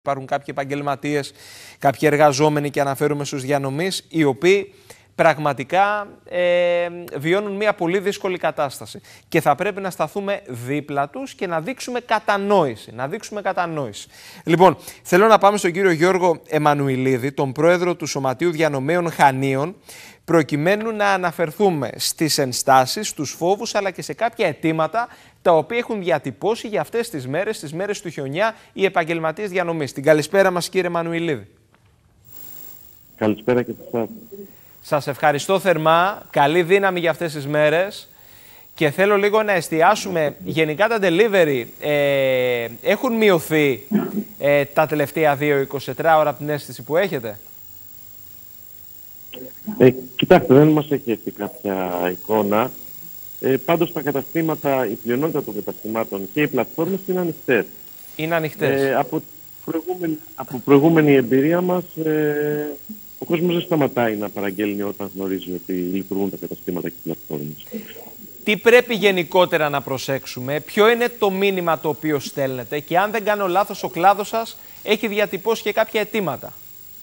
Υπάρχουν κάποιοι επαγγελματίες, κάποιοι εργαζόμενοι και αναφέρουμε στους διανομείς, οι οποίοι πραγματικά βιώνουν μια πολύ δύσκολη κατάσταση. Και θα πρέπει να σταθούμε δίπλα τους και να δείξουμε κατανόηση. Λοιπόν, θέλω να πάμε στον κύριο Γιώργο Εμμανουηλίδη, τον πρόεδρο του Σωματείου Διανομέων Χανίων, προκειμένου να αναφερθούμε στις ενστάσεις, στους φόβους, αλλά και σε κάποια αιτήματα τα οποία έχουν διατυπώσει για αυτές τις μέρες του χιονιά, οι επαγγελματίες διανομής. Την καλησπέρα μας, κύριε Εμμανουηλίδη. Καλησπέρα και σε εσάς. Σας ευχαριστώ θερμά. Καλή δύναμη για αυτές τις μέρες. Και θέλω λίγο να εστιάσουμε. Γενικά τα delivery έχουν μειωθεί τα τελευταία 2-24 ώρα από την αίσθηση που έχετε? Κοιτάξτε, δεν μας έχει έρθει κάποια εικόνα. Πάντως τα καταστήματα, η πλειονότητα των καταστημάτων και οι πλατφόρμες είναι ανοιχτές. Είναι ανοιχτές. Από προηγούμενη εμπειρία μας, ο κόσμος δεν σταματάει να παραγγέλνει όταν γνωρίζει ότι λειτουργούν τα καταστήματα και οι πλατφόρμες. Τι πρέπει γενικότερα να προσέξουμε, ποιο είναι το μήνυμα το οποίο στέλνετε και αν δεν κάνω λάθος ο κλάδος σας έχει διατυπώσει και κάποια αιτήματα?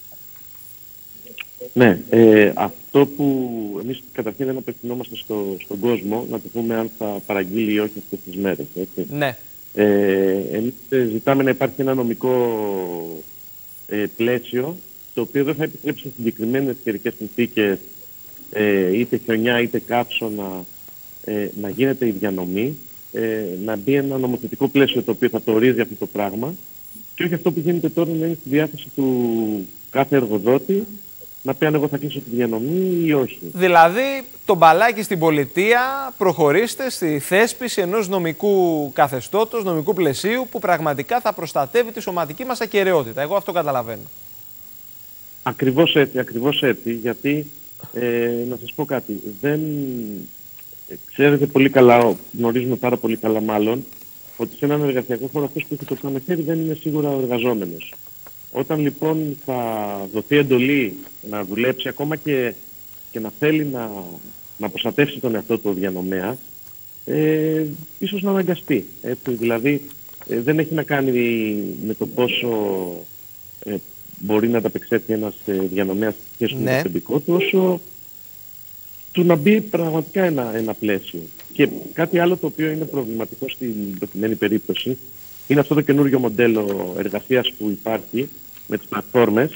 Ναι, αυτό που εμείς καταρχήν δεν απευθυνόμαστε στον κόσμο, να του πούμε αν θα παραγγείλει ή όχι αυτές τις μέρες. Έτσι. Ναι. Εμείς ζητάμε να υπάρχει ένα νομικό πλαίσιο, το οποίο δεν θα επιτρέψει σε συγκεκριμένες καιρικές συνθήκες, είτε χιονιά είτε καύσωνα, να γίνεται η διανομή, να μπει ένα νομοθετικό πλαίσιο το οποίο θα το ορίζει αυτό το πράγμα και όχι αυτό που γίνεται τώρα να είναι στη διάθεση του κάθε εργοδότη να πει αν εγώ θα κλείσω τη διανομή ή όχι. Δηλαδή, το μπαλάκι στην πολιτεία, προχωρήστε στη θέσπιση ενός νομικού καθεστώτος, νομικού πλαισίου που πραγματικά θα προστατεύει τη σωματική μας ακεραιότητα. Εγώ αυτό καταλαβαίνω. Ακριβώς έτσι, γιατί να σας πω κάτι, ξέρετε πολύ καλά, γνωρίζουμε πάρα πολύ καλά μάλλον, ότι σε έναν εργασιακό χώρο αυτός που έχει το πάνω χέρι δεν είναι σίγουρα ο εργαζόμενος. Όταν λοιπόν θα δοθεί εντολή να δουλέψει ακόμα και να θέλει να προστατεύσει τον εαυτό του διανομέα, ίσως να αναγκαστεί. Έτσι. Δηλαδή δεν έχει να κάνει με το πόσο μπορεί να ανταπεξέλθει ένας διανομέας και στο αφεντικό του, όσο του να μπει πραγματικά ένα πλαίσιο. Και κάτι άλλο το οποίο είναι προβληματικό στην προκειμένη περίπτωση είναι αυτό το καινούργιο μοντέλο εργασίας που υπάρχει με τις πλατφόρμες,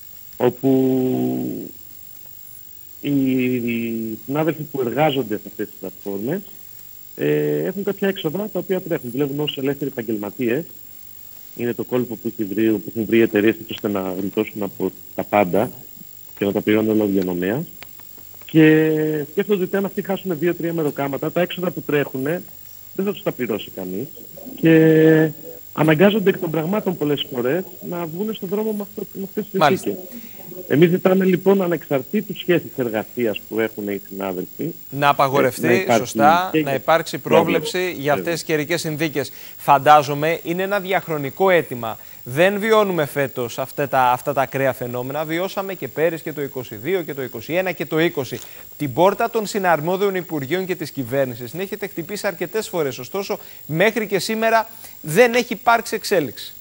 όπου οι συνάδελφοι που εργάζονται σε αυτές τις πλατφόρμες έχουν κάποια έξοδα τα οποία τρέχουν. Δουλεύουν ως ελεύθεροι επαγγελματίες. Είναι το κόλπο που έχουν βρει οι εταιρείες ώστε να γλιτώσουν από τα πάντα και να τα πληρώνουν όλο ο διανομέας. Και σκέφτονται ότι αν αυτοί χάσουν 2-3 μεροκάματα, τα έξοδα που τρέχουν δεν θα τους τα πληρώσει κανείς. Και αναγκάζονται εκ των πραγμάτων πολλές φορές να βγουν στον δρόμο με αυτές τις συνθήκες. Εμείς ζητάμε λοιπόν ανεξαρτήτως σχέσης εργασίας που έχουν οι συνάδελφοι να απαγορευτεί σωστά, να υπάρξει πρόβλεψη για αυτές τις καιρικές συνθήκες. Φαντάζομαι είναι ένα διαχρονικό αίτημα. Δεν βιώνουμε φέτος αυτά τα ακραία φαινόμενα. Βιώσαμε και πέρυσι και το 2022 και το 2021 και το 2020. Την πόρτα των συναρμόδιων υπουργείων και της κυβέρνησης την έχετε χτυπήσει αρκετές φορές. Ωστόσο, μέχρι και σήμερα δεν έχει υπάρξει εξέλιξη.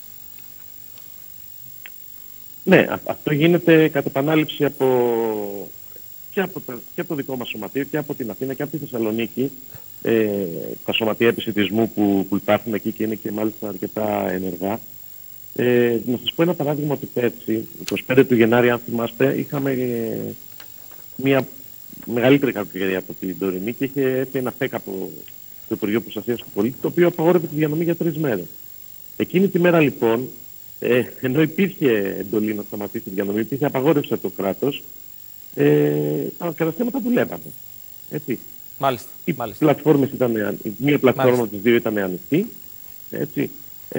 Ναι, αυτό γίνεται κατ' επανάληψη και από το δικό μας σωματείο και από την Αθήνα και από τη Θεσσαλονίκη. Τα σωματεία επισιτισμού που υπάρχουν εκεί και είναι και μάλιστα αρκετά ενεργά. Να σας πω ένα παράδειγμα ότι πέρσι, 25 του Γενάρη, αν θυμάστε, είχαμε μια μεγαλύτερη κακοκαιρία από την τωρινή και είχε έρθει ένα ΦΕΚ από το Υπουργείο Προστασίας του Πολίτη, το οποίο απαγόρευε τη διανομή για 3 μέρες. Εκείνη τη μέρα λοιπόν, ενώ υπήρχε εντολή να σταματήσει τη διανομή, υπήρχε απαγόρευση από το κράτος, τα καταστήματα δουλεύανε. Έτσι. Μάλιστα. Πλατφόρμες μία πλατφόρμα από τις δύο ήταν ανοιχτή. Έτσι.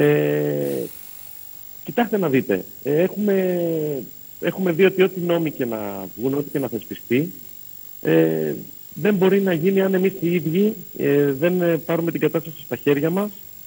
Κοιτάξτε να δείτε, έχουμε δει ότι ό,τι νόμοι και να βγουν, ό,τι και να θεσπιστεί, δεν μπορεί να γίνει αν εμείς οι ίδιοι δεν πάρουμε την κατάσταση στα χέρια μας,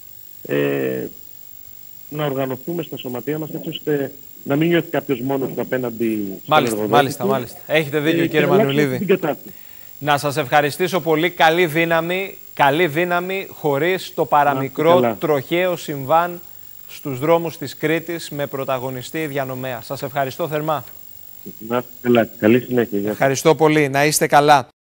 να οργανωθούμε στα σωματεία μας έτσι ώστε να μην νιώθει κάποιος μόνος του απέναντι στον εργοδότη. Μάλιστα. Έχετε δίκιο, κύριε Εμμανουηλίδη. Να σας ευχαριστήσω πολύ. Καλή δύναμη χωρίς το παραμικρό τροχαίο συμβάν στους δρόμους της Κρήτης με πρωταγωνιστή διανομέα. Σας ευχαριστώ θερμά. Να είστε καλά. Καλή συνέχεια. Ευχαριστώ πολύ. Να είστε καλά.